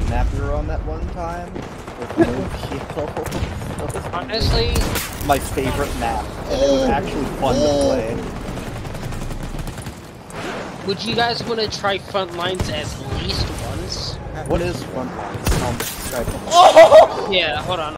map we were on that one time with no people. That was Honestly, my favorite map, and it was actually fun to play. would you guys want to try Frontlines at least once? What is Frontlines? Describe it. Yeah, hold on.